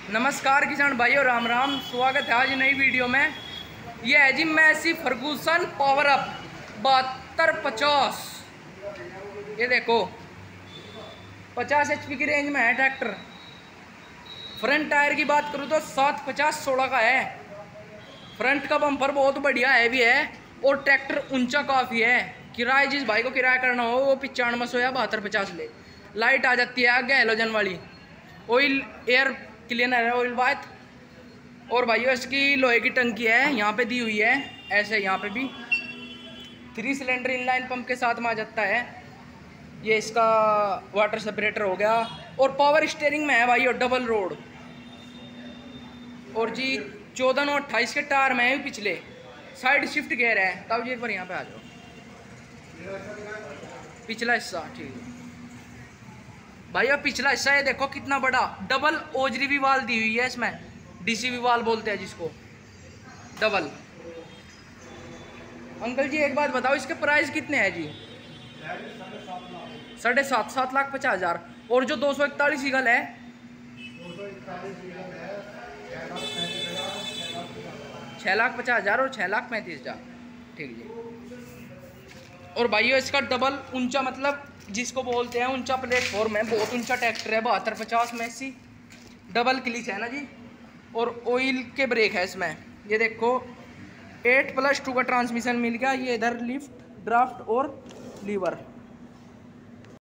नमस्कार किसान भाइयों, राम राम। स्वागत है आज नई वीडियो में। ये है जी मैसी फर्गूसन पावर अप 7250। ये देखो 50 HP की रेंज में है ट्रैक्टर। फ्रंट टायर की बात करूँ तो 750/16 का है। फ्रंट का बम्पर बहुत बढ़िया हैवी है और ट्रैक्टर ऊंचा काफ़ी है। किराए जिस भाई को किराया करना हो वो 9500 या 7250 ले। लाइट आ जाती है आगे हेलोजन वाली। ऑयल एयर क्लीनर है, ऑयल बाथ। और भाइयों इसकी लोहे की टंकी है, यहाँ पे दी हुई है ऐसे। यहाँ पे भी 3 सिलेंडर इनलाइन पंप के साथ में आ जाता है। ये इसका वाटर सेपरेटर हो गया और पावर स्टीयरिंग में है भाइयों डबल रोड। और जी 14 और 28 के टायर में है पिछले। साइड शिफ्ट गियर है। तब जी पर यहाँ पे आ जाओ, पिछला हिस्सा ठीक है भाई। अब पिछला हिस्सा ये देखो कितना बड़ा डबल ओजरी भी वाल दी हुई है इसमें। डीसी भी वाल बोलते हैं जिसको, डबल। अंकल जी एक बात बताओ, इसके प्राइस कितने हैं जी? 7.5 लाख और जो 241 ईगल है 6,50,000 और 6,35,000। ठीक जी। और भाइयों इसका डबल ऊंचा, मतलब जिसको बोलते हैं ऊंचा प्लेटफॉर्म है। बहुत ऊंचा ट्रैक्टर है 7250 में सी। डबल क्लिच है ना जी। और ऑयल के ब्रेक है इसमें। ये देखो 8+2 का ट्रांसमिशन मिल गया। ये इधर लिफ्ट, ड्राफ्ट और लीवर।